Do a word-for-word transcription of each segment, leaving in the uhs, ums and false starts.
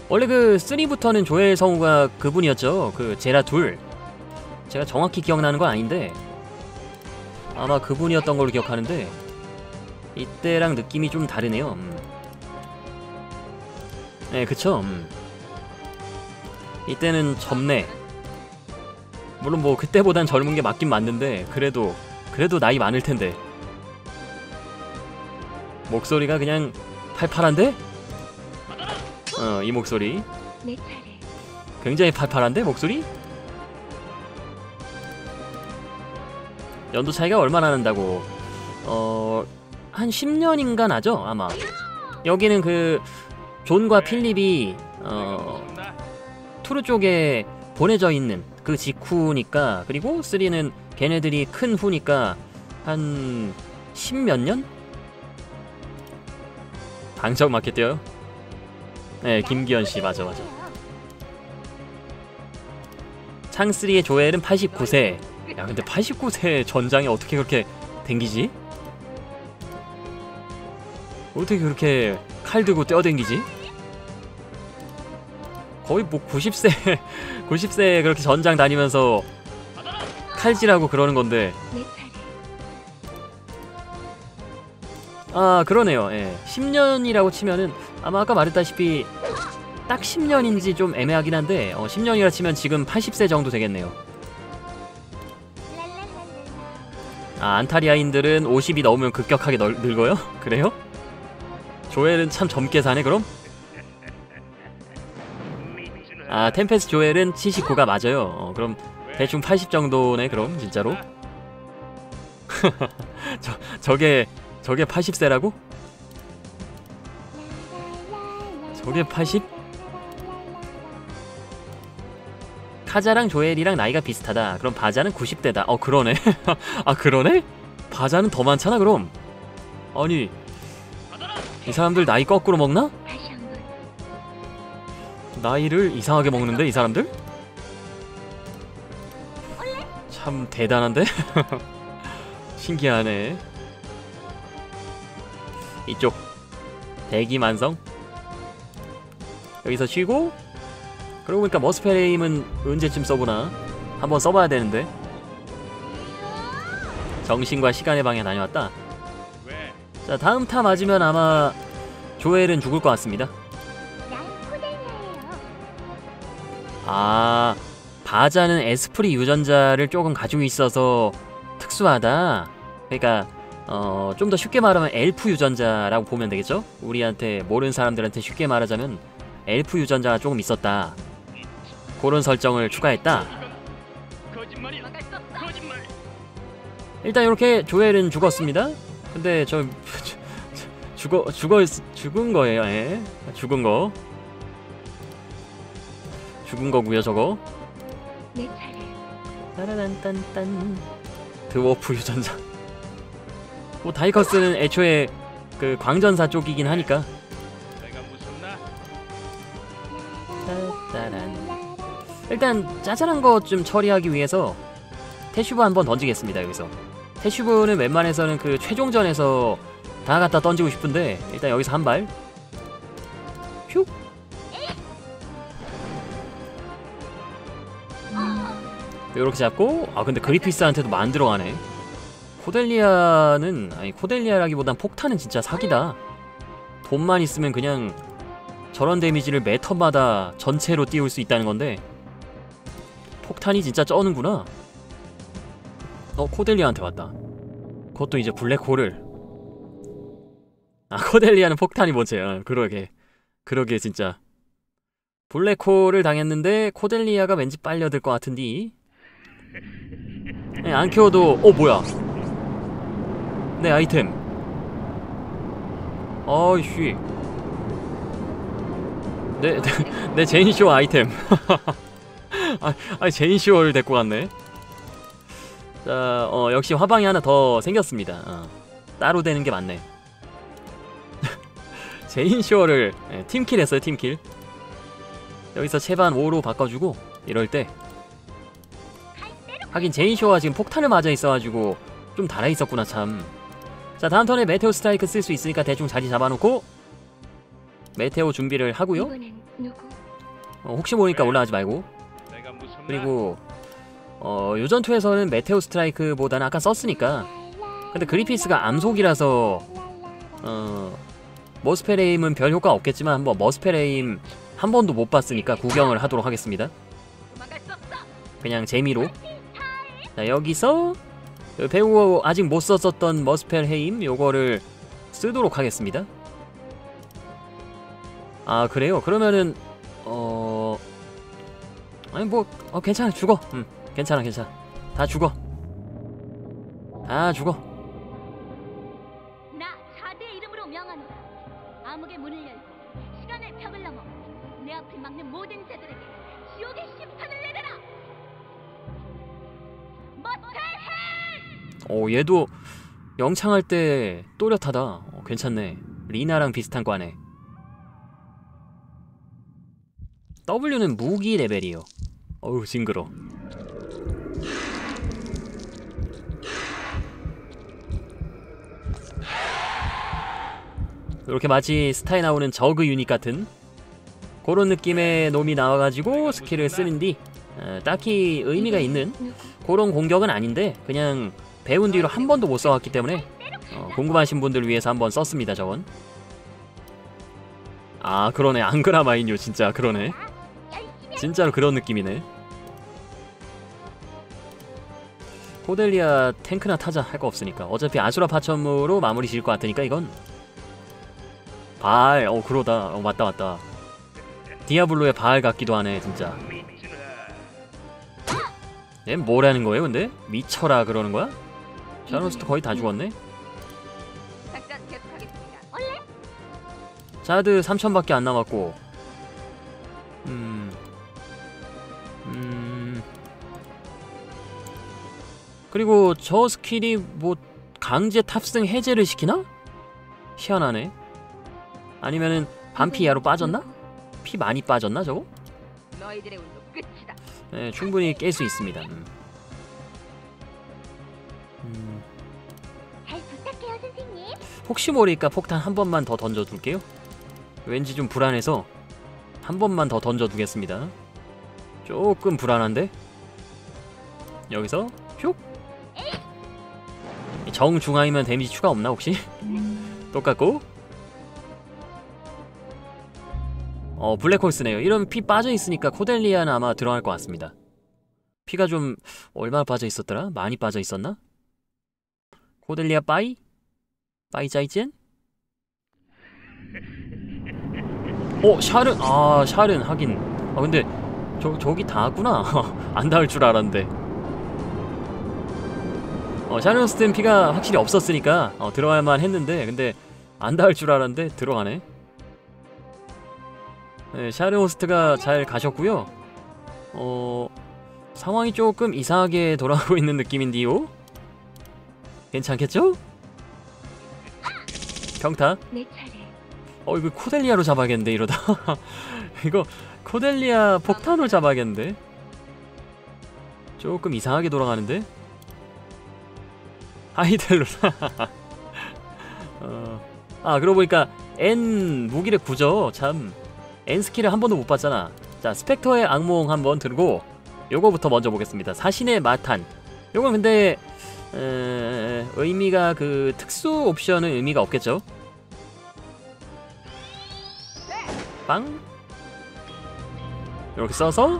원래 그 삼부터는 조엘 성우가 그분이었죠. 그 제라 둘. 제가 정확히 기억나는 건 아닌데 아마 그분이었던 걸로 기억하는데 이때랑 느낌이 좀 다르네요. 음. 네, 그쵸. 음. 이때는 젊네. 물론 뭐 그때보단 젊은 게 맞긴 맞는데 그래도 그래도 나이 많을 텐데. 목소리가 그냥 팔팔한데? 어, 이 목소리 굉장히 팔팔한데 목소리? 연도 차이가 얼마나 난다고. 어... 한 십 년인가 나죠? 아마. 여기는 그 존과 필립이 어... 투르 쪽에 보내져 있는 그 직후니까. 그리고 쓰리는 걔네들이 큰 후니까 한 십몇 년? 방청 맞겠대요? 네, 김기현씨 맞아 맞아. 창쓰리의 조엘은 팔십구 세. 야 근데 팔십구 세 전장에 어떻게 그렇게 댕기지? 어떻게 그렇게 칼 들고 뛰어댕기지? 거의 뭐 구십 세 구십 세 그렇게 전장 다니면서 칼질하고 그러는 건데. 아 그러네요. 예. 십 년이라고 치면은 아마 아까 말했다시피 딱 십 년인지 좀 애매하긴 한데 어, 십 년이라 치면 지금 팔십 세 정도 되겠네요. 아 안타리아인들은 오십이 넘으면 급격하게 널, 늙어요? 그래요? 조엘은 참 젊게 사네 그럼? 아 템페스트 조엘은 칠십구가 맞아요. 어, 그럼 대충 팔십 정도네 그럼 진짜로? 저, 저게 저게 팔십 세라고? 저게 팔십? 카자랑 조엘이랑 나이가 비슷하다. 그럼 바자는 구십 대다. 어 그러네. 아 그러네? 바자는 더 많잖아 그럼. 아니 이 사람들 나이 거꾸로 먹나? 나이를 이상하게 먹는데 이 사람들? 참 대단한데? 신기하네. 이쪽 대기만성 여기서 쉬고. 그러고 보니까 머스페임은 언제쯤 써보나? 한번 써봐야 되는데. 정신과 시간의 방에 다녀왔다. 자 다음 타 맞으면 아마 조엘은 죽을 것 같습니다. 아 바자는 에스프리 유전자를 조금 가지고 있어서 특수하다. 그러니까 어, 좀 더 쉽게 말하면 엘프 유전자라고 보면 되겠죠? 우리한테 모르는 사람들한테 쉽게 말하자면 엘프 유전자가 조금 있었다. 그런 설정을 추가했다. 일단 이렇게 조엘은 죽었습니다. 근데 저 죽어 죽어 죽은 거예요. 예. 죽은 거. 죽은 거고요, 저거. 따라란딴딴. 드워프 유전자. 뭐 다이커스는 애초에 그 광전사 쪽이긴 하니까. 따따란. 일단 짜잘한 거 좀 처리하기 위해서 태슈브 한번 던지겠습니다. 여기서 태슈브는 웬만해서는 그 최종전에서 다 갖다 던지고 싶은데 일단 여기서 한 발. 휴. 요렇게 잡고. 아 근데 그리피스한테도 만들어가네. 코델리아는 아니 코델리아라기보단 폭탄은 진짜 사기다. 돈만 있으면 그냥 저런 데미지를 매 턴마다 전체로 띄울 수 있다는 건데 폭탄이 진짜 쩌는구나. 어 코델리아한테 왔다. 그것도 이제 블랙홀을. 아 코델리아는 폭탄이 뭔지야. 그러게 그러게 진짜 블랙홀을 당했는데 코델리아가 왠지 빨려들 것 같은디. 네, 안 키워도. 어 뭐야 내 아이템. 어이씨 내, 내, 내 제인쇼 아이템. 아, 아 제인쇼를 데리고 갔네. 자, 어, 역시 화방이 하나 더 생겼습니다. 어, 따로 되는 게 맞네. 제인쇼를 네, 팀킬 했어요. 팀킬. 여기서 채반 오로 바꿔주고. 이럴 때 하긴 제인쇼가 지금 폭탄을 맞아 있어가지고 좀 달아있었구나 참. 자 다음 턴에 메테오 스트라이크 쓸 수 있으니까 대충 자리 잡아놓고 메테오 준비를 하고요. 어, 혹시 모르니까 올라가지 말고. 그리고 어, 요전투에서는 메테오 스트라이크보다는 아까 썼으니까. 근데 그리피스가 암속이라서 어, 머스페레임은 별 효과 없겠지만 한번 머스페레임 한 번도 못 봤으니까 구경을 하도록 하겠습니다. 그냥 재미로. 자, 여기서 배우 아직 못 썼었던 머스펠헤임 요거를 쓰도록 하겠습니다. 아, 그래요? 그러면은 어... 아니 뭐 어, 괜찮아. 죽어. 응, 괜찮아 괜찮아. 다 죽어. 다 죽어. 나 사대의 이름으로 명하노라. 암흑의 문을 열고 시간의 벽을 넘어 내 앞을 막는 모든 자들에게 지옥의 심판을 내려라. 머스펠헤임! 오, 얘도 영창할 때 또렷하다. 어, 괜찮네. 리나랑 비슷한 과네. W는 무기 레벨이요. 어우, 징그러. 이렇게 마치 스타에 나오는 저그 유닛 같은 그런 느낌의 놈이 나와가지고 스킬을 쓰는 뒤 어, 딱히 의미가 있는 그런 공격은 아닌데 그냥 배운 뒤로 한 번도 못 써왔기 때문에 어, 궁금하신 분들 위해서 한번 썼습니다. 저건. 아, 그러네. 앙그라 마인요. 진짜 그러네. 진짜로 그런 느낌이네. 코델리아 탱크나 타자 할 거 없으니까. 어차피 아수라 파천무로 마무리 지을 것 같으니까 이건 바알. 어, 그러다. 어, 맞다 맞다. 디아블로의 바알 같기도 하네 진짜. 얘 뭐라는 거예요 근데? 미쳐라 그러는 거야? 샤노스도 거의 다 죽었네? 자드 삼천밖에 안 남았고. 음... 음... 그리고 저 스킬이 뭐 강제 탑승 해제를 시키나? 희한하네. 아니면은 반피야로 빠졌나? 피 많이 빠졌나 저거? 네, 충분히 깰 수 있습니다. 음. 음. 잘 부탁해요, 선생님. 혹시 모르니까 폭탄 한 번만 더 던져둘게요. 왠지 좀 불안해서 한 번만 더 던져두겠습니다. 조금 불안한데? 여기서 슉! 정중앙이면 데미지 추가 없나 혹시? 똑같고. 어, 블랙홀스네요. 이러면 피 빠져있으니까 코델리아는 아마 들어갈 것 같습니다. 피가 좀 얼마나 빠져있었더라? 많이 빠져있었나? 코델리아 빠이? 빠이 짜이젠? 어, 샤른! 아, 샤른 하긴. 아, 근데 저, 저기 닿았구나. 안 닿을 줄 알았는데. 어, 샤른 스탠 피가 확실히 없었으니까 어, 들어갈만 했는데 근데 안 닿을 줄 알았는데 들어가네. 네, 샤르호스트가 잘 가셨고요. 어... 상황이 조금 이상하게 돌아가고 있는 느낌인데요? 괜찮겠죠? 평타. 내 차례. 어, 이거 코델리아로 잡아야겠는데 이러다. 이거 코델리아 폭탄으로 잡아야겠는데. 조금 이상하게 돌아가는데. 하이델로. 어... 아, 그러고 보니까 N 무기력 구조 참 N 스킬을 한 번도 못 봤잖아. 자, 스펙터의 악몽 한번 들고 요거부터 먼저 보겠습니다. 사신의 마탄. 요건 근데 에... 의미가 그 특수 옵션은 의미가 없겠죠? 빵. 요렇게 써서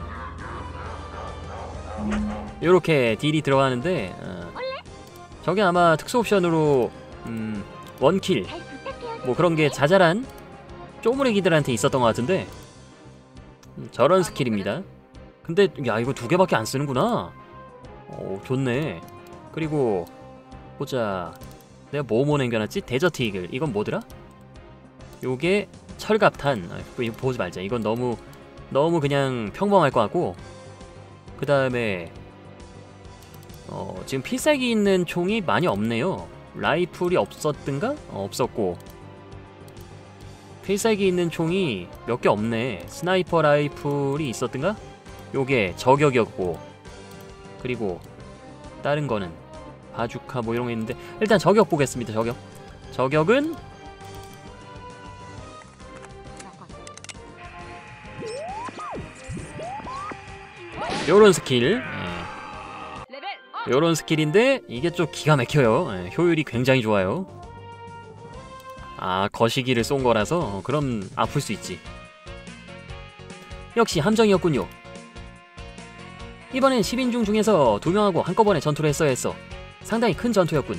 요렇게 딜이 들어가는데 어... 저게 아마 특수 옵션으로 음... 원킬 뭐 그런게 자잘한 쪼무레기들한테 있었던 것 같은데 음, 저런 스킬입니다. 근데 야, 이거 두 개밖에 안 쓰는구나. 오, 좋네. 그리고 보자. 내가 뭐뭐 남겨놨지? 데저트 이글. 이건 뭐더라? 요게 철갑탄. 아, 이거 보지 말자. 이건 너무 너무 그냥 평범할 것 같고. 그 다음에 어, 지금 필살기 있는 총이 많이 없네요. 라이플이 없었든가? 어, 없었고 필살기 있는 총이 몇 개 없네. 스나이퍼 라이플이 있었든가? 요게 저격이었고, 그리고 다른 거는 바주카 뭐 이런 거 있는데 일단 저격 보겠습니다. 저격. 저격은 요런 스킬. 예. 레벨 업. 요런 스킬인데 이게 좀 기가 막혀요. 예, 효율이 굉장히 좋아요. 아, 거시기를 쏜 거라서 어, 그럼 아플 수 있지. 역시 함정이었군요. 이번엔 십인중 중에서 두 명하고 한꺼번에 전투를 했어야 했어. 상당히 큰 전투였군.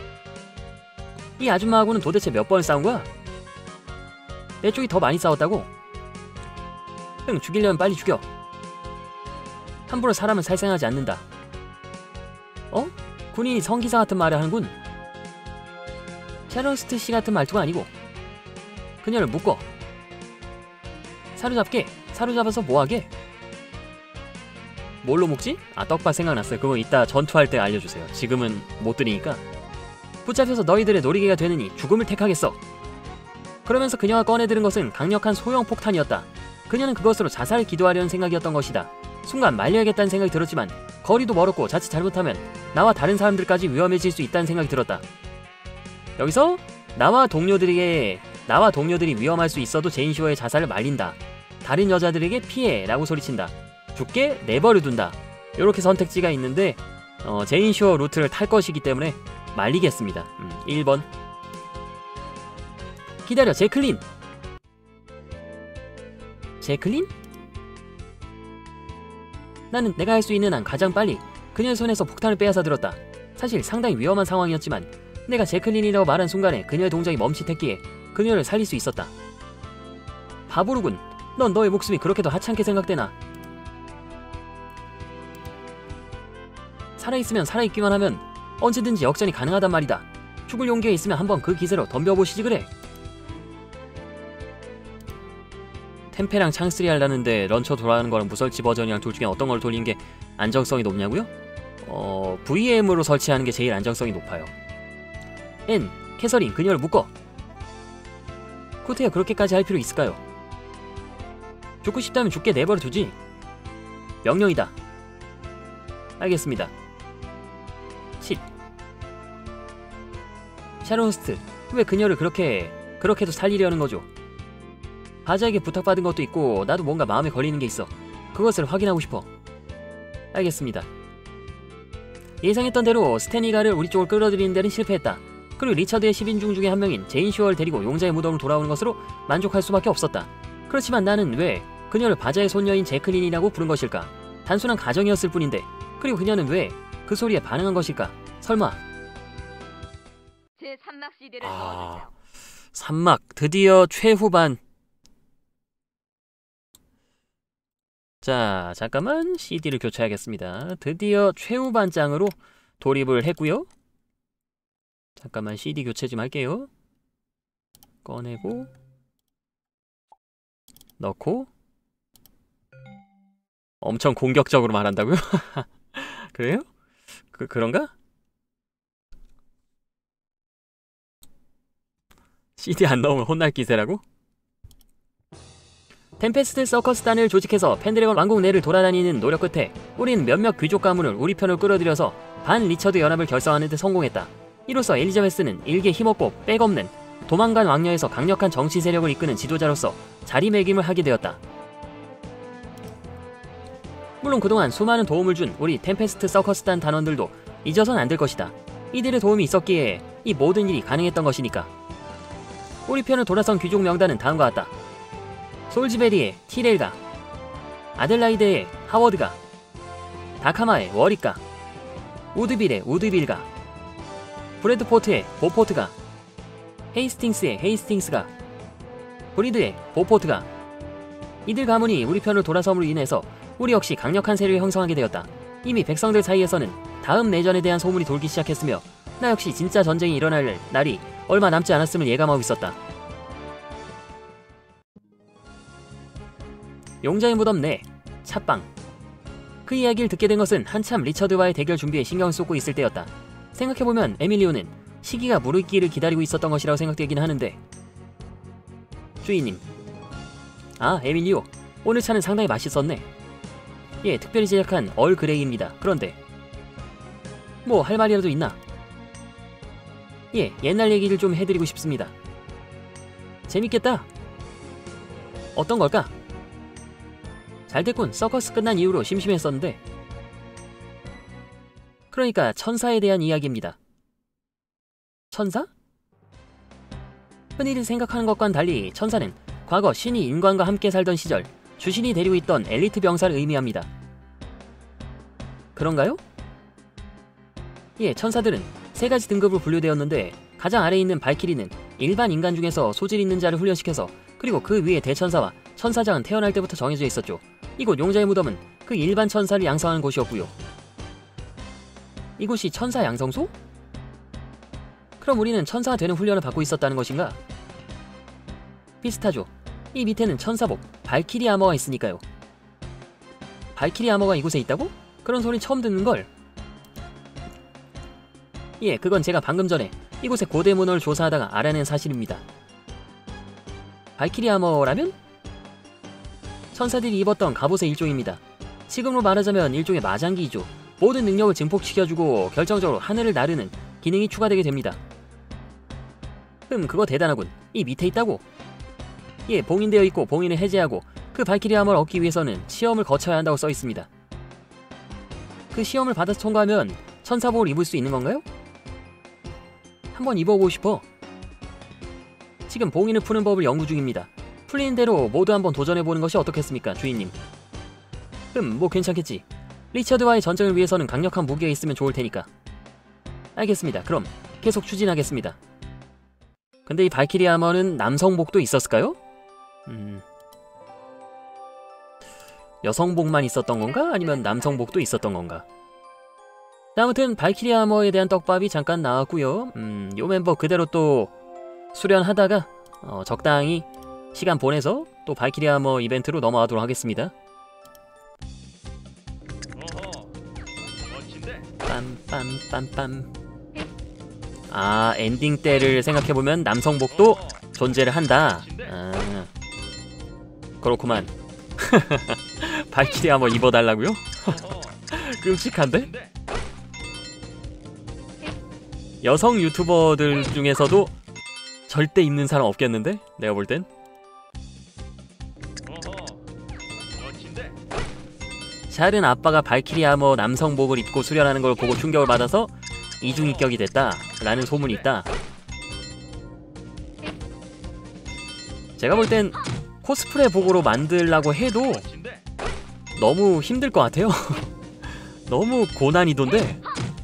이 아줌마하고는 도대체 몇 번 싸운 거야? 내 쪽이 더 많이 싸웠다고? 응, 죽이려면 빨리 죽여. 함부로 사람을 살생하지 않는다. 어? 군인이 성기사 같은 말을 하는군. 샤론스트 씨 같은 말투가 아니고. 그녀를 묶어. 사로잡게. 사로잡아서 뭐하게? 뭘로 묶지? 아, 떡밥 생각났어요. 그거 이따 전투할 때 알려주세요. 지금은 못 드리니까. 붙잡혀서 너희들의 놀이개가 되느니 죽음을 택하겠어. 그러면서 그녀가 꺼내들은 것은 강력한 소형 폭탄이었다. 그녀는 그것으로 자살을 기도하려는 생각이었던 것이다. 순간 말려야겠다는 생각이 들었지만 거리도 멀었고 자칫 잘못하면 나와 다른 사람들까지 위험해질 수 있다는 생각이 들었다. 여기서 나와 동료들에게 나와 동료들이 위험할 수 있어도 제인슈어의 자살을 말린다. 다른 여자들에게 피해 라고 소리친다. 죽게 내버려둔다. 이렇게 선택지가 있는데 어, 제인슈어 루트를 탈 것이기 때문에 말리겠습니다. 음, 일 번. 기다려, 제클린. 제클린? 나는 내가 할 수 있는 한 가장 빨리 그녀의 손에서 폭탄을 빼앗아 들었다. 사실 상당히 위험한 상황이었지만 내가 제클린이라고 말한 순간에 그녀의 동작이 멈칫했기에 그녀를 살릴 수 있었다. 바보로군. 넌 너의 목숨이 그렇게도 하찮게 생각되나? 살아있으면 살아있기만 하면 언제든지 역전이 가능하단 말이다. 죽을 용기가 있으면 한번 그 기세로 덤벼보시지 그래. 템페랑 창쓰리 하려는데 런처 돌아가는 거랑 무설치 버전이랑 둘 중에 어떤 걸 돌리는 게 안정성이 높냐고요? 어... 브이엠으로 설치하는 게 제일 안정성이 높아요. N. 캐서린, 그녀를 묶어. 코트야, 그렇게까지 할 필요 있을까요? 죽고 싶다면 죽게 내버려 두지. 명령이다. 알겠습니다. 십. 샤론스트, 왜 그녀를 그렇게 그렇게도 살리려는 거죠? 바자에게 부탁받은 것도 있고 나도 뭔가 마음에 걸리는 게 있어. 그것을 확인하고 싶어. 알겠습니다. 예상했던 대로 스테니가를 우리 쪽으로 끌어들이는 데는 실패했다. 그리고 리처드의 십인중 중에 한 명인 제인슈어를 데리고 용자의 무덤으로 돌아오는 것으로 만족할 수밖에 없었다. 그렇지만 나는 왜 그녀를 바자의 손녀인 제클린이라고 부른 것일까? 단순한 가정이었을 뿐인데. 그리고 그녀는 왜 그 소리에 반응한 것일까? 설마. 제 삼막 씨디를 아... 넣어주세요. 삼막 드디어 최후반. 자, 잠깐만 씨디를 교체하겠습니다. 드디어 최후반장으로 돌입을 했고요. 잠깐만 씨디 교체 좀 할게요. 꺼내고 넣고. 엄청 공격적으로 말한다고요? 그래요? 그, 그런가? 씨디 안 넣으면 혼날 기세라고? 템페스트 서커스단을 조직해서 펜드래곤 왕국 내를 돌아다니는 노력 끝에 우린 몇몇 귀족 가문을 우리 편으로 끌어들여서 반 리처드 연합을 결성하는 데 성공했다. 이로써 엘리자베스는 일개 힘없고 백없는 도망간 왕녀에서 강력한 정치 세력을 이끄는 지도자로서 자리매김을 하게 되었다. 물론 그동안 수많은 도움을 준 우리 템페스트 서커스단 단원들도 잊어선 안 될 것이다. 이들의 도움이 있었기에 이 모든 일이 가능했던 것이니까. 우리 편을 돌아선 귀족 명단은 다음과 같다. 솔즈베리의 티렐가, 아델라이드의 하워드가, 다카마의 워릭가, 우드빌의 우드빌가, 브래드포트의 보포트가, 헤이스팅스의 헤이스팅스가, 브리드의 보포트가. 이들 가문이 우리 편을 돌아섬으로 인해서 우리 역시 강력한 세력이 형성하게 되었다. 이미 백성들 사이에서는 다음 내전에 대한 소문이 돌기 시작했으며 나 역시 진짜 전쟁이 일어날 날이 얼마 남지 않았음을 예감하고 있었다. 용자의 무덤 내 찻방. 그 이야기를 듣게 된 것은 한참 리처드와의 대결 준비에 신경을 쏟고 있을 때였다. 생각해보면 에밀리오는 시기가 무르익기를 기다리고 있었던 것이라고 생각되긴 하는데. 주인님. 아, 에밀리오. 오늘 차는 상당히 맛있었네. 예, 특별히 제작한 얼 그레이입니다. 그런데 뭐 할 말이라도 있나? 예, 옛날 얘기를 좀 해드리고 싶습니다. 재밌겠다. 어떤 걸까? 잘됐군. 서커스 끝난 이후로 심심했었는데. 그러니까 천사에 대한 이야기입니다. 천사? 흔히 생각하는 것과는 달리 천사는 과거 신이 인간과 함께 살던 시절 주신이 데리고 있던 엘리트 병사를 의미합니다. 그런가요? 예, 천사들은 세 가지 등급으로 분류되었는데 가장 아래에 있는 발키리는 일반 인간 중에서 소질 있는 자를 훈련시켜서 그리고 그 위에 대천사와 천사장은 태어날 때부터 정해져 있었죠. 이곳 용자의 무덤은 그 일반 천사를 양성하는 곳이었고요. 이곳이 천사 양성소? 그럼 우리는 천사가 되는 훈련을 받고 있었다는 것인가? 비슷하죠. 이 밑에는 천사복, 발키리 아머가 있으니까요. 발키리 아머가 이곳에 있다고? 그런 소리 처음 듣는걸? 예, 그건 제가 방금 전에 이곳의 고대 문헌을 조사하다가 알아낸 사실입니다. 발키리 아머라면? 천사들이 입었던 갑옷의 일종입니다. 지금으로 말하자면 일종의 마장기이죠. 모든 능력을 증폭시켜주고 결정적으로 하늘을 나르는 기능이 추가되게 됩니다. 흠, 그거 대단하군. 이 밑에 있다고? 예, 봉인되어 있고 봉인을 해제하고 그 발키리 아머를 얻기 위해서는 시험을 거쳐야 한다고 써 있습니다. 그 시험을 받아서 통과하면 천사복을 입을 수 있는 건가요? 한번 입어보고 싶어. 지금 봉인을 푸는 법을 연구 중입니다. 풀리는 대로 모두 한번 도전해보는 것이 어떻겠습니까, 주인님? 흠, 뭐 괜찮겠지. 리처드와의 전쟁을 위해서는 강력한 무기가 있으면 좋을 테니까. 알겠습니다. 그럼 계속 추진하겠습니다. 근데 이 발키리 아머는 남성복도 있었을까요? 음... 여성복만 있었던 건가? 아니면 남성복도 있었던 건가? 아무튼 발키리 아머에 대한 떡밥이 잠깐 나왔고요. 음, 요 멤버 그대로 또 수련하다가 어, 적당히 시간 보내서 또 발키리 아머 이벤트로 넘어가도록 하겠습니다. 빰빰빰빰. 아, 엔딩 때를 생각해보면 남성복도 존재를 한다. 아, 그렇구만. 발키리 아머 입어달라고요? 끔찍한데? 여성 유튜버들 중에서도 절대 입는 사람 없겠는데? 내가 볼 땐? 샬은 아빠가 발키리 아머 남성복을 입고 수련하는 걸 보고 충격을 받아서 이중인격이 됐다 라는 소문이 있다. 제가 볼 땐 코스프레 복으로 만들라고 해도 너무 힘들 것 같아요. 너무 고난이도인데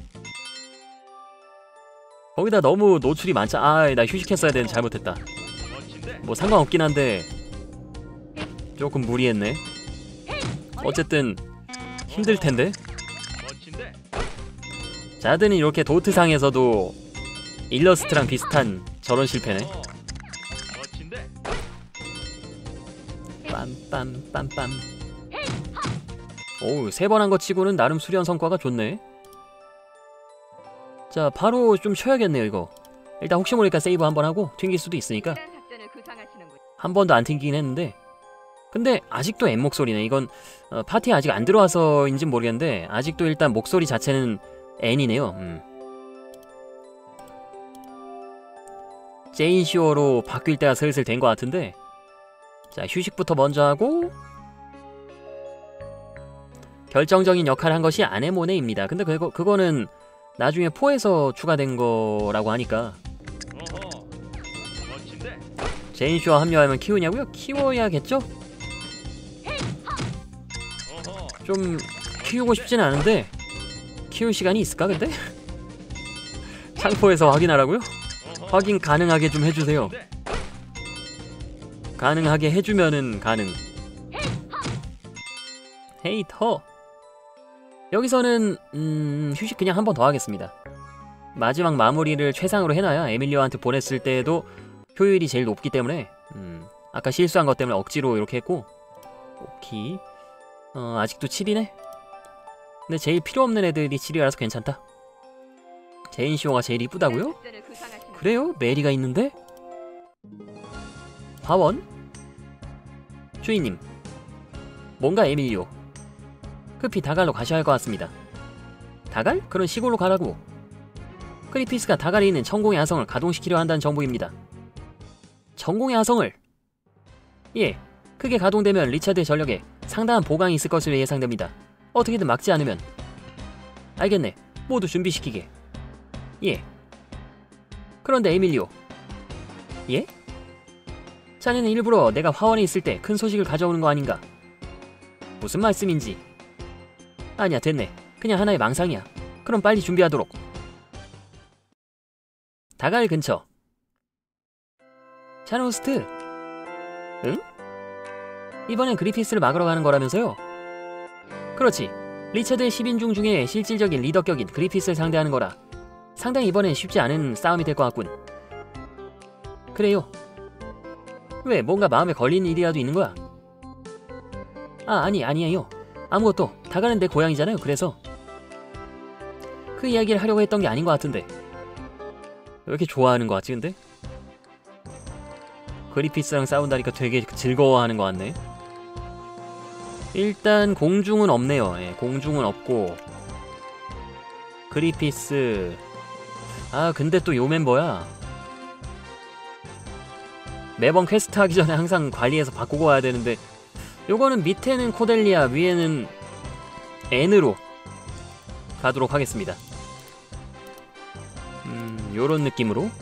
거기다 너무 노출이 많자. 아, 나 휴식했어야 되는데 잘못했다. 뭐 상관없긴 한데 조금 무리했네. 어쨌든 힘들텐데. 자드는 이렇게 도트상에서도 일러스트랑 비슷한 저런 실패네. 빰빰빰빰. 오우, 세 번 한 거 치고는 나름 수련 성과가 좋네. 자, 바로 좀 쉬어야겠네요 이거. 일단 혹시 모르니까 세이브 한번 하고 튕길 수도 있으니까. 한 번도 안 튕기긴 했는데 근데 아직도 M 목소리네. 이건 어, 파티에 아직 안 들어와서인진 모르겠는데 아직도 일단 목소리 자체는 N이네요. 음. 제인시어로 바뀔 때가 슬슬 된 것 같은데. 자, 휴식부터 먼저 하고 결정적인 역할을 한 것이 아네모네입니다. 근데 그거, 그거는 나중에 포에서 추가된 거라고 하니까. 제인슈어 합류하면 키우냐고요? 키워야겠죠? 좀 키우고 싶진 않은데 키울 시간이 있을까 근데? 창포에서 확인하라고요? 확인 가능하게 좀 해주세요. 가능하게 해주면은 가능. 헤이터. 여기서는 음... 휴식 그냥 한 번 더 하겠습니다. 마지막 마무리를 최상으로 해놔야 에밀리오한테 보냈을 때도 효율이 제일 높기 때문에. 음... 아까 실수한 것 때문에 억지로 이렇게 했고. 오케이. 어... 아직도 칠이네? 근데 제일 필요 없는 애들이 칠이라서 괜찮다. 제인시오가 제일 이쁘다고요? 그래요? 메리가 있는데? 화원? 주인님, 뭔가 에밀리오 급히 다갈로 가셔야 할 것 같습니다. 다갈? 그런 시골로 가라고. 크리피스가 다갈에 있는 천공의 화성을 가동시키려 한다는 정보입니다. 천공의 화성을? 예, 크게 가동되면 리차드의 전력에 상당한 보강이 있을 것으로 예상됩니다. 어떻게든 막지 않으면. 알겠네. 모두 준비시키게. 예. 그런데 에밀리오. 예? 자네는 일부러 내가 화원에 있을 때 큰 소식을 가져오는 거 아닌가? 무슨 말씀인지. 아니야, 됐네. 그냥 하나의 망상이야. 그럼 빨리 준비하도록. 다갈 근처. 샤노스트. 응? 이번엔 그리피스를 막으러 가는 거라면서요? 그렇지. 리처드의 십인중 중에 실질적인 리더격인 그리피스를 상대하는 거라. 상당히 이번엔 쉽지 않은 싸움이 될 것 같군. 그래요. 왜, 뭔가 마음에 걸리는 일이라도 있는 거야? 아, 아니, 아니에요. 아무것도. 다가는 내 고향이잖아요. 그래서 그 이야기를 하려고 했던 게 아닌 것 같은데. 왜 이렇게 좋아하는 것 같지, 근데? 그리피스랑 싸운다니까 되게 즐거워하는 것 같네. 일단 공중은 없네요. 예, 공중은 없고. 그리피스. 아, 근데 또 요 멤버야. 매번 퀘스트 하기 전에 항상 관리해서 바꾸고 와야 되는데, 요거는 밑에는 코델리아, 위에는 N으로 가도록 하겠습니다. 음, 요런 느낌으로.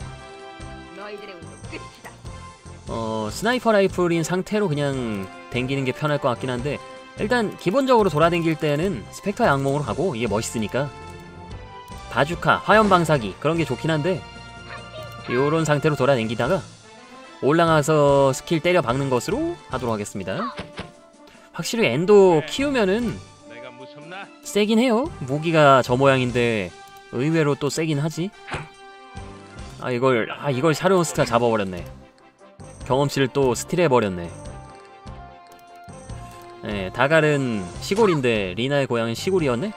어, 스나이퍼 라이플인 상태로 그냥 댕기는 게 편할 것 같긴 한데, 일단 기본적으로 돌아댕길 때는 스펙터 양몽으로 가고, 이게 멋있으니까. 바주카, 화염방사기 그런 게 좋긴 한데, 요런 상태로 돌아댕기다가 올라가서 스킬 때려 박는 것으로 하도록 하겠습니다. 확실히 엔도 키우면은 세긴 해요. 무기가 저 모양인데 의외로 또 세긴 하지. 아, 이걸 아 이걸 샤르온스트가 잡아버렸네. 경험치를 또 스틸해버렸네. 네, 다갈은 시골인데 리나의 고향은 시골이었네?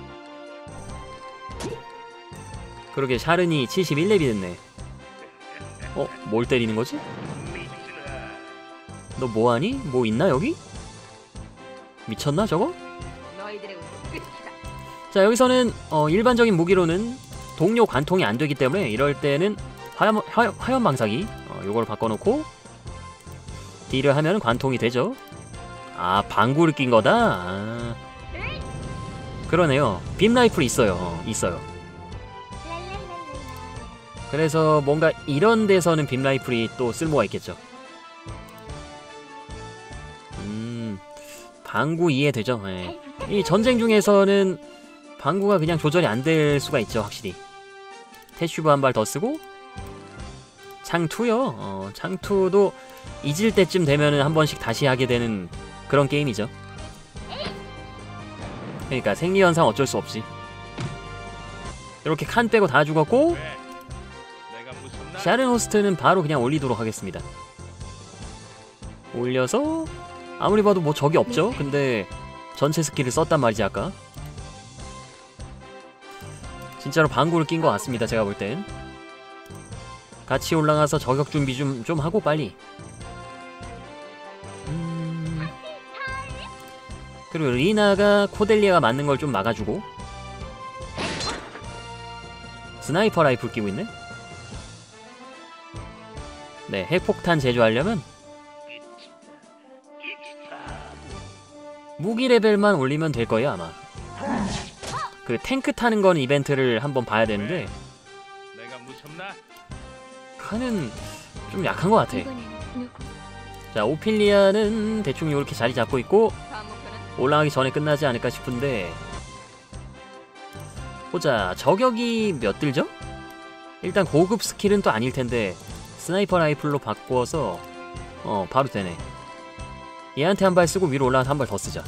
그러게 샤른이 칠십일 렙이 됐네. 어? 뭘 때리는 거지? 너 뭐하니? 뭐 있나 여기? 미쳤나 저거? 자, 여기서는 어, 일반적인 무기로는 동료 관통이 안 되기 때문에 이럴 때는 화염, 화염, 화염방사기 어, 요걸 바꿔놓고 딜을 하면 관통이 되죠. 아, 방구를 낀 거다? 아. 그러네요. 빔 라이플 있어요. 어, 있어요. 그래서 뭔가 이런 데서는 빔 라이플이 또 쓸모가 있겠죠. 음, 방구 이해되죠. 예. 이 전쟁 중에서는 방구가 그냥 조절이 안 될 수가 있죠, 확실히. 태슈브 한 발 더 쓰고 창투요. 어, 창투도 잊을 때쯤 되면은 한 번씩 다시 하게 되는 그런 게임이죠. 그러니까 생리현상 어쩔 수 없이. 이렇게 칸 빼고 다 죽었고, 샤른 호스트는 바로 그냥 올리도록 하겠습니다. 올려서 아무리 봐도 뭐 적이 없죠. 근데 전체 스킬을 썼단 말이지 아까. 진짜로 방구를 낀 것 같습니다, 제가 볼 땐. 같이 올라가서 저격 준비 좀, 좀 하고 빨리. 음... 그리고 리나가 코델리아가 맞는 걸 좀 막아주고. 스나이퍼 라이플 끼고 있네? 네, 핵폭탄 제조하려면 무기 레벨만 올리면 될 거예요, 아마. 그 탱크 타는 건 이벤트를 한번 봐야 되는데 칸은 좀 약한 것 같아. 자, 오피리아는 대충 이렇게 자리 잡고 있고 올라가기 전에 끝나지 않을까 싶은데, 보자. 저격이 몇 들죠? 일단 고급 스킬은 또 아닐 텐데 스나이퍼 라이플로 바꿔서 어 바로 되네. 얘한테 한 발 쓰고 위로 올라가서 한 발 더 쓰자.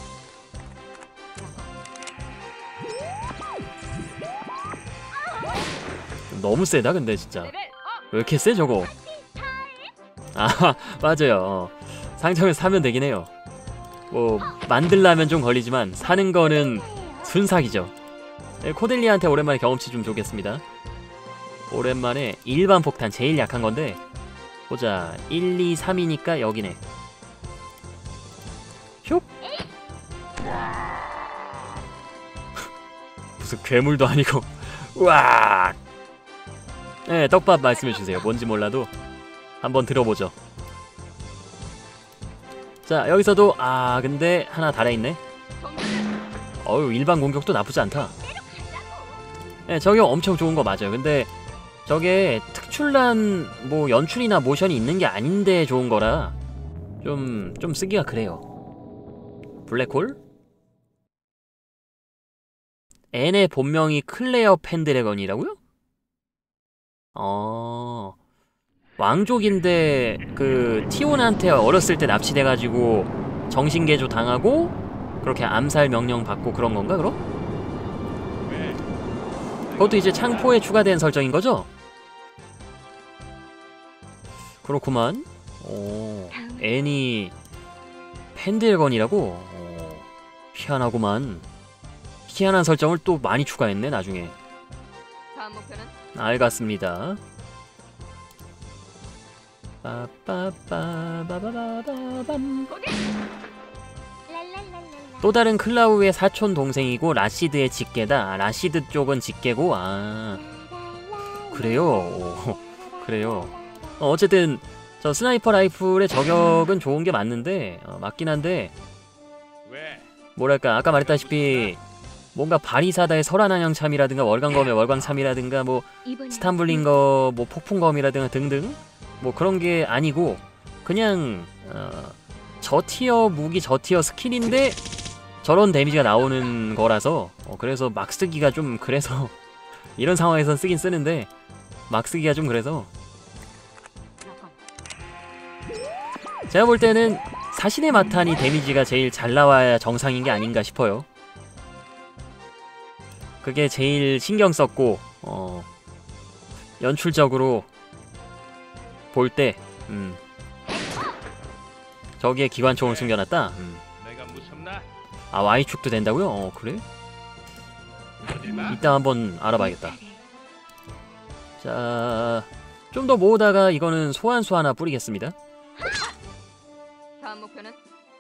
너무 세다 근데 진짜. 왜 이렇게 세 저거? 아, 맞아요. 어. 상점에서 사면 되긴 해요. 뭐 만들려면 좀 걸리지만 사는 거는 순삭이죠. 네, 코델리아한테 오랜만에 경험치 좀 주겠습니다. 오랜만에 일반 폭탄 제일 약한 건데, 보자. 일, 이, 삼이니까 여기네. 슉! 무슨 괴물도 아니고. 우와! 네, 떡밥 말씀해주세요. 뭔지 몰라도 한번 들어보죠. 자 여기서도 아 근데 하나 달아있네. 어유 일반 공격도 나쁘지 않다. 네, 저격 엄청 좋은 거 맞아요. 근데 저게 특출난 뭐 연출이나 모션이 있는 게 아닌데 좋은 거라 좀, 좀 쓰기가 그래요. 블랙홀? 앤의 본명이 클레어 펜드래건이라고요? 어... 왕족인데 그 티온한테 어렸을 때 납치돼가지고 정신개조 당하고 그렇게 암살 명령 받고 그런 건가 그럼? 그것도 이제 창포에 추가된 설정인 거죠? 그렇구만. 오, 앤이 펜드래건이라고? 오, 희한하구만. 희한한 설정을 또 많이 추가했네 나중에. 다음 목표는 알겠습니다. 빠빠빠바바바밤. 또 다른 클라우의 사촌 동생이고 라시드의 직계다. 라시드 쪽은 직계고 아 그래요. 오, 그래요. 어, 어쨌든 저 스나이퍼 라이플의 저격은 좋은 게 맞는데 어, 맞긴 한데 뭐랄까 아까 말했다시피 뭔가 바리사다의 설한한형 참이라든가 월광검의 월광참이라든가 뭐 스탄블링거 뭐 폭풍검이라든가 등등 뭐 그런 게 아니고 그냥 어, 저 티어 무기 저 티어 스킬인데 저런 데미지가 나오는 거라서 어, 그래서 막 쓰기가 좀 그래서 이런 상황에선 쓰긴 쓰는데 막 쓰기가 좀 그래서 제가 볼 때는 사신의 마탄이 데미지가 제일 잘 나와야 정상인 게 아닌가 싶어요. 그게 제일 신경 썼고 어, 연출적으로 볼 때 음. 저기에 기관총을 숨겨놨다. 음. 아 와이축도 된다고요? 어 그래? 이따 한번 알아봐야겠다. 자, 좀 더 모으다가 이거는 소환수 하나 뿌리겠습니다. 다음 목표는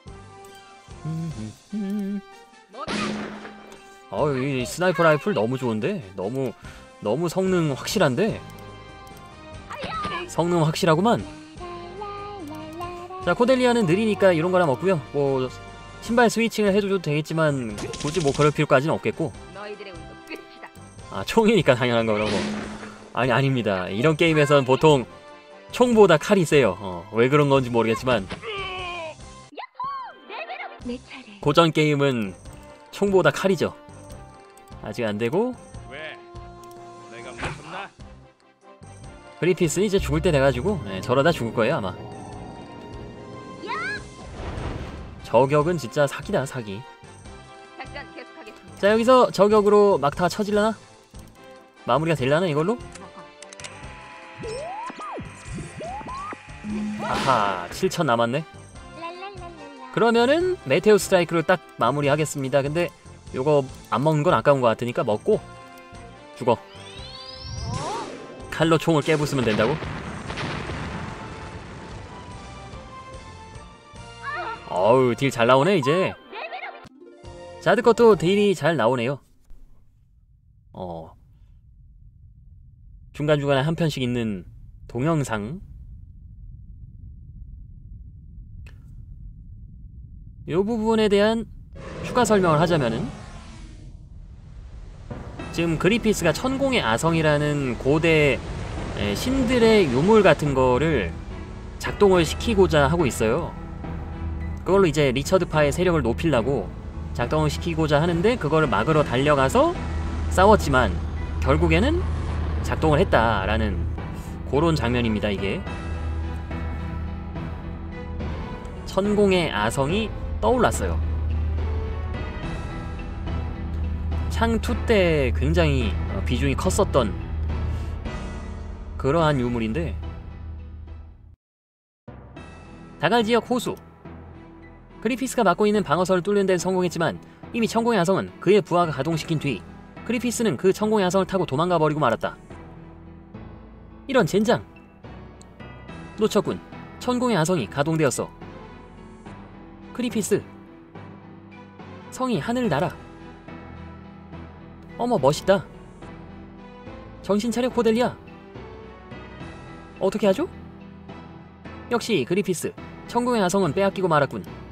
어, 이 스나이퍼 라이플 너무 좋은데? 너무 너무 성능 확실한데? 성능 확실하구만. 자, 코델리아는 느리니까 이런 거나 먹고요. 뭐 신발 스위칭을 해줘도 되겠지만 굳이 뭐 그럴 필요까지는 없겠고. 너희들의 운동 끝이다. 아, 총이니까 당연한 거 그런 거. 아니 아닙니다. 이런 게임에선 보통 총보다 칼이 세요. 어, 왜 그런 건지 모르겠지만 내 차례. 고전 게임은 총보다 칼이죠. 아직 안 되고. 왜? 내가 무섭나? 그리피스는 이제 죽을 때 돼가지고 네, 저러다 죽을 거예요 아마. 저격은 진짜 사기다 사기. 작전 계속하겠습니다. 자 여기서 저격으로 막타 쳐질라나? 마무리가 될라나 이걸로? 아하 칠천 남았네. 그러면은 메테오 스트라이크로 딱 마무리하겠습니다. 근데 요거 안 먹는 건 아까운 것 같으니까 먹고 죽어. 칼로 총을 깨부수면 된다고? 어우 딜 잘 나오네 이제. 자드 것도 딜이 잘 나오네요. 어 중간중간에 한 편씩 있는 동영상. 요 부분에 대한 추가 설명을 하자면은 지금 그리피스가 천공의 아성이라는 고대 신들의 유물 같은 거를 작동을 시키고자 하고 있어요. 그걸로 이제 리처드파의 세력을 높이려고 작동을 시키고자 하는데 그거를 막으러 달려가서 싸웠지만 결국에는 작동을 했다라는 그런 장면입니다. 이게 천공의 아성이 떠올랐어요. 창투 때 굉장히 비중이 컸었던 그러한 유물인데 다갈지역 호수. 그리피스가 맡고 있는 방어선을 뚫는 데는 성공했지만 이미 천공의 아성은 그의 부하가 가동시킨 뒤 그리피스는 그 천공의 아성을 타고 도망가 버리고 말았다. 이런 젠장. 놓쳤군. 천공의 아성이 가동되었어. 크리피스 성이 하늘을 날아. 어머 멋있다. 정신차려 코델리아. 어떻게 하죠? 역시 그리피스 천공의 아성은 빼앗기고 말았군.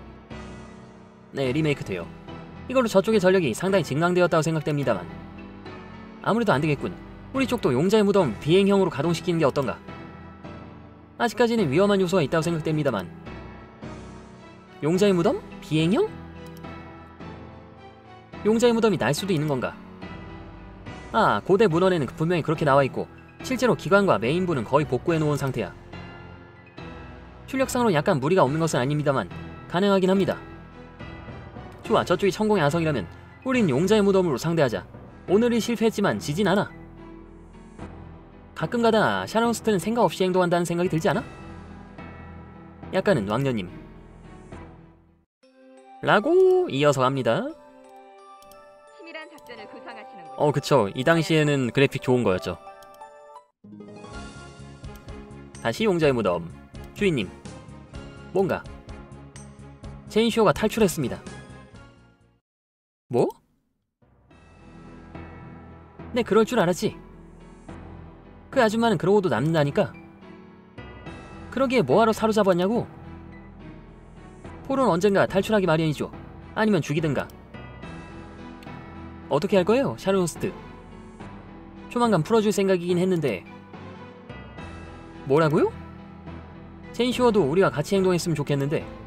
네, 리메이크 돼요. 이걸로 저쪽의 전력이 상당히 증강되었다고 생각됩니다만 아무래도 안되겠군. 우리 쪽도 용자의 무덤 비행형으로 가동시키는 게 어떤가. 아직까지는 위험한 요소가 있다고 생각됩니다만. 용자의 무덤? 비행형? 용자의 무덤이 날 수도 있는 건가? 아, 고대 문헌에는 분명히 그렇게 나와있고 실제로 기관과 메인부는 거의 복구해놓은 상태야. 출력상으로 약간 무리가 없는 것은 아닙니다만 가능하긴 합니다. 좋아, 저쪽이 천공의 아성이라면 우린 용자의 무덤으로 상대하자. 오늘이 실패했지만 지진 않아. 가끔가다 샤론스트는 생각 없이 행동한다는 생각이 들지 않아? 약간은 왕녀님 라고 이어서 갑니다. 치밀한 작전을 구상하시는군. 어 그쵸, 이 당시에는 그래픽 좋은 거였죠. 다시 용자의 무덤. 주인님, 뭔가 제인쇼가 탈출했습니다. 뭐? 네, 그럴 줄 알았지. 그 아줌마는 그러고도 남는다니까. 그러기에 뭐하러 사로잡았냐고. 폴은 언젠가 탈출하기 마련이죠. 아니면 죽이든가. 어떻게 할 거예요, 샤론스트? 조만간 풀어줄 생각이긴 했는데. 뭐라고요? 제인쇼어도 우리와 같이 행동했으면 좋겠는데